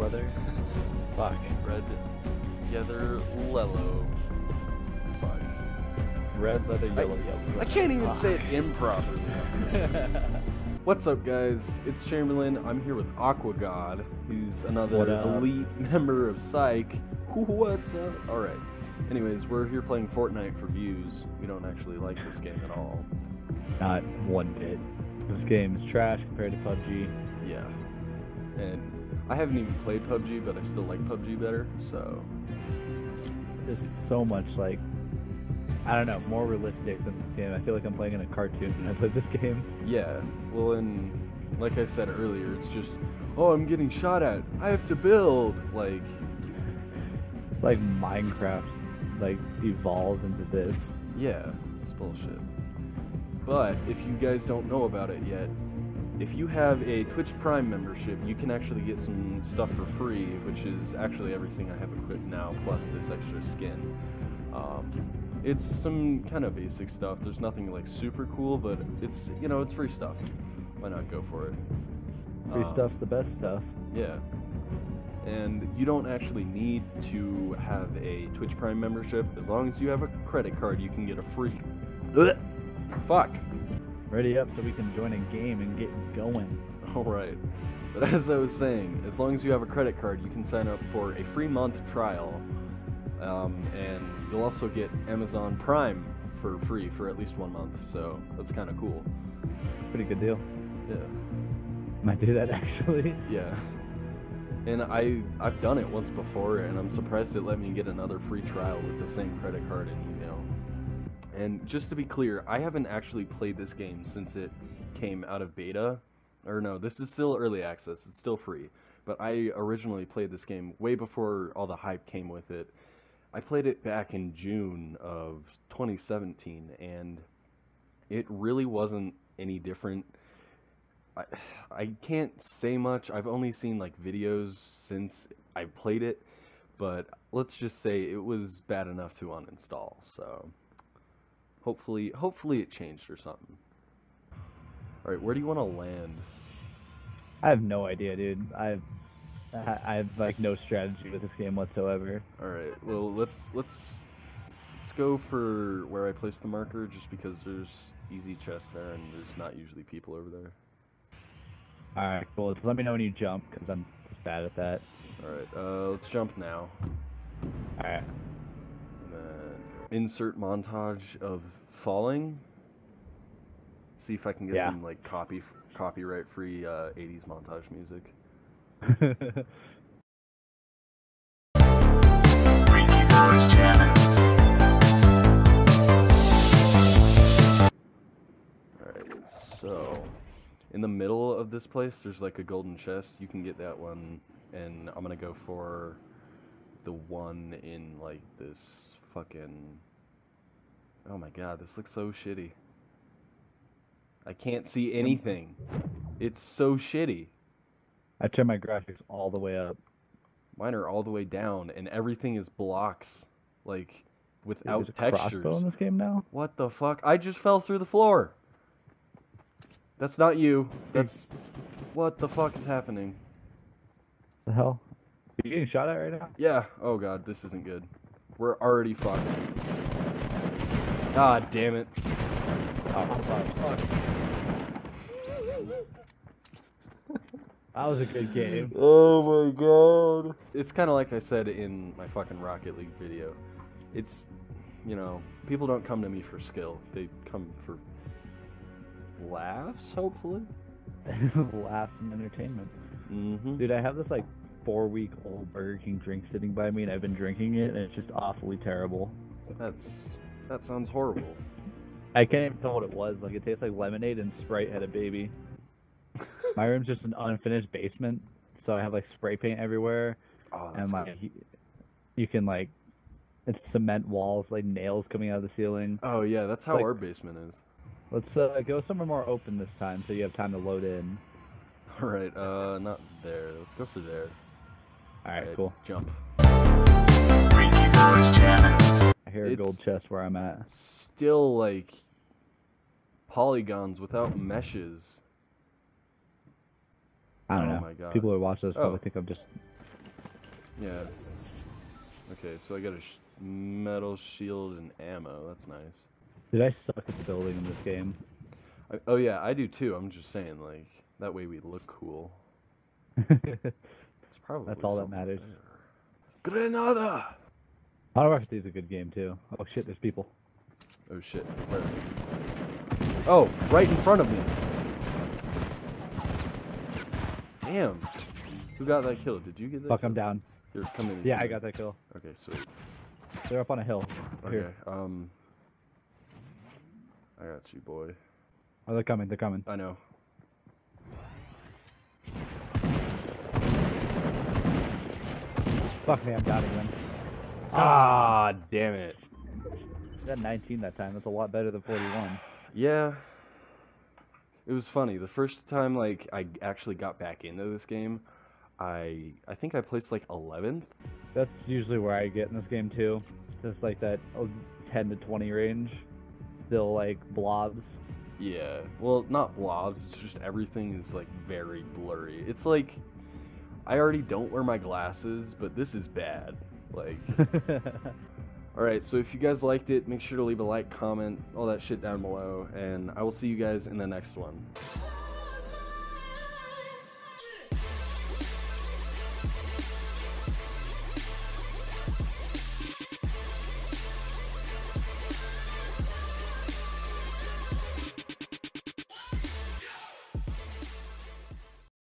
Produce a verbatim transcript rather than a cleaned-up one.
leather. Fuck. Red leather lello. Fuck. Red leather, yellow, I, yellow. I can't even Ah. say it improperly. What's up, guys? It's Chamberlain. I'm here with Aqua God. He's another What up? elite member of Psych. What's up? Alright. Anyways, we're here playing Fortnite for views. We don't actually like this game at all. Not one bit. This game is trash compared to P U B G. Yeah. And I haven't even played P U B G, but I still like P U B G better, so... It's so much like, I don't know, more realistic than this game. I feel like I'm playing in a cartoon when I play this game. Yeah, well, and like I said earlier, it's just, oh, I'm getting shot at. I have to build. Like, Like Minecraft, like evolved into this. yeah, it's bullshit. But if you guys don't know about it yet, if you have a Twitch Prime membership, you can actually get some stuff for free, which is actually everything I have equipped now, plus this extra skin. Um, it's some kind of basic stuff. There's nothing like super cool, but it's, you know, it's free stuff. Why not go for it? Free Um, stuff's the best stuff. Yeah. And you don't actually need to have a Twitch Prime membership. As long as you have a credit card, you can get a free... Ugh. Fuck. Ready up so we can join a game and get going. Alright. But as I was saying, as long as you have a credit card, you can sign up for a free month trial. Um, and you'll also get Amazon Prime for free for at least one month. So that's kind of cool. Pretty good deal. Yeah. Might do that actually. Yeah. And I, I've done it once before, and I'm surprised it let me get another free trial with the same credit card and email. And just to be clear, I haven't actually played this game since it came out of beta. Or no, this is still early access. It's still free. But I originally played this game way before all the hype came with it. I played it back in June of twenty seventeen, and it really wasn't any different. I, I can't say much. I've only seen like videos since I played it, but let's just say it was bad enough to uninstall. So hopefully, hopefully it changed or something. All right, where do you want to land? I have no idea, dude. I've I I have like no strategy with this game whatsoever. All right, well let's let's let's go for where I placed the marker, just because there's easy chests there and there's not usually people over there. All right, cool. Just let me know when you jump, because I'm just bad at that. All right, uh, let's jump now. All right. And then insert montage of falling. See if I can get Yeah. some like copy copyright free uh, eighties montage music. Alright, so in the middle of this place there's like a golden chest. You can get that one, and I'm gonna go for the one in like this fucking... Oh my god, this looks so shitty. I can't see anything. It's so shitty. I turned my graphics all the way up. Mine are all the way down, and everything is blocks, like, without There's a textures. crossbow in this game now? What the fuck? I just fell through the floor. That's not you. That's... What the fuck is happening? The hell? Are you getting shot at right now? Yeah. Oh god, this isn't good. We're already fucked. God damn it. Oh, fuck, fuck. That was a good game. Oh my god. It's kind of like I said in my fucking Rocket League video. It's, you know, people don't come to me for skill. They come for laughs, hopefully. Laughs and entertainment. Mm-hmm. Dude, I have this like four week old Burger King drink sitting by me, and I've been drinking it, and it's just awfully terrible. That's, that sounds horrible. I can't even tell what it was. Like, it tastes like lemonade and Sprite had a baby. My room's just an unfinished basement, so I have like spray paint everywhere, Oh, that's and like good. you, you can like, it's cement walls, like nails coming out of the ceiling. Oh yeah, that's how like- our basement is. Let's uh, go somewhere more open this time, so you have time to load in. All right, uh, not there. Let's go for there. All right, Alright, cool. Jump. I hear a It's- gold chest where I'm at. Still like polygons without meshes. I don't Oh know. my God. People who watch this probably Oh. think I'm just Yeah. Okay, so I got a sh metal shield and ammo. That's nice. Dude, I suck at the building in this game. I, oh yeah, I do too. I'm just saying, like, that way we look cool. It's probably That's all that something matters. there. Grenada! Modern Warfare three is a good game too. Oh shit, there's people. Oh shit. Where? Oh, right in front of me. Damn. Who got that kill? Did you get that? Fuck, kill? I'm down. You're coming. Yeah, I got that kill. Okay, sweet. They're up on a hill. Okay, Here. um, I got you, boy. Oh, they're coming. They're coming. I know. Fuck me, I'm down again. Ah, damn it. I got nineteen that time. That's a lot better than forty-one. Yeah. It was funny. The first time, like, I actually got back into this game, I I think I placed like eleventh. That's usually where I get in this game too. Just like that oh, ten to twenty range. Still like blobs. Yeah. Well, not blobs. It's just everything is like very blurry. It's like I already don't wear my glasses, but this is bad. Like. Alright, so if you guys liked it, make sure to leave a like, comment, all that shit down below, and I will see you guys in the next one.